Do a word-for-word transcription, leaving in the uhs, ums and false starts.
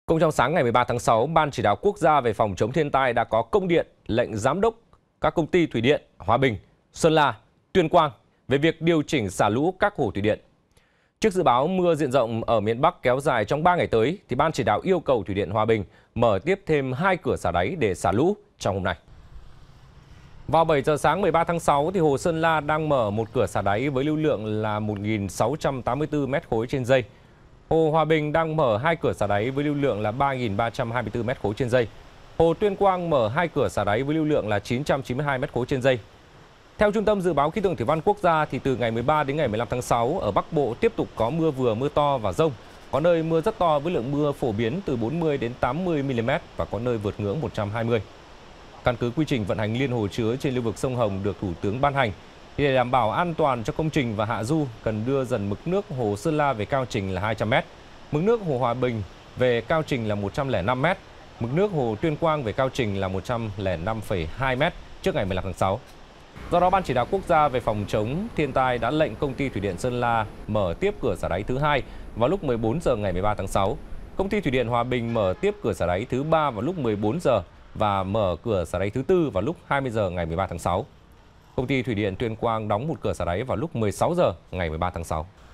Cũng trong sáng ngày mười ba tháng sáu, Ban Chỉ đạo Quốc gia về phòng chống thiên tai đã có công điện lệnh giám đốc các công ty thủy điện Hòa Bình, Sơn La, Tuyên Quang về việc điều chỉnh xả lũ các hồ thủy điện. Trước dự báo mưa diện rộng ở miền Bắc kéo dài trong ba ngày tới, thì Ban Chỉ đạo yêu cầu Thủy điện Hòa Bình mở tiếp thêm hai cửa xả đáy để xả lũ trong hôm nay. Vào bảy giờ sáng mười ba tháng sáu, thì hồ Sơn La đang mở một cửa xả đáy với lưu lượng là một nghìn sáu trăm tám mươi tư mét khối trên giây. Hồ Hòa Bình đang mở hai cửa xả đáy với lưu lượng là ba nghìn ba trăm hai mươi tư mét khối trên giây. Hồ Tuyên Quang mở hai cửa xả đáy với lưu lượng là chín trăm chín mươi hai mét khối trên giây. Theo Trung tâm Dự báo Khí tượng Thủy văn Quốc gia, thì từ ngày mười ba đến ngày mười lăm tháng sáu, ở Bắc Bộ tiếp tục có mưa vừa, mưa to và dông. Có nơi mưa rất to với lượng mưa phổ biến từ bốn mươi đến tám mươi mi-li-mét và có nơi vượt ngưỡng một trăm hai mươi. Căn cứ quy trình vận hành liên hồ chứa trên lưu vực sông Hồng được Thủ tướng ban hành, thì để đảm bảo an toàn cho công trình và hạ du, cần đưa dần mực nước hồ Sơn La về cao trình là hai trăm mét, mực nước hồ Hòa Bình về cao trình là một trăm lẻ năm mét, mực nước hồ Tuyên Quang về cao trình là một trăm lẻ năm phẩy hai mét trước ngày mười lăm tháng sáu. Do đó, Ban Chỉ đạo Quốc gia về phòng chống thiên tai đã lệnh công ty Thủy điện Sơn La mở tiếp cửa xả đáy thứ hai vào lúc mười bốn giờ ngày mười ba tháng sáu. Công ty Thủy điện Hòa Bình mở tiếp cửa xả đáy thứ ba vào lúc mười bốn giờ và mở cửa xả đáy thứ tư vào lúc hai mươi giờ ngày mười ba tháng sáu. Công ty Thủy điện Tuyên Quang đóng một cửa xả đáy vào lúc mười sáu giờ ngày mười ba tháng sáu.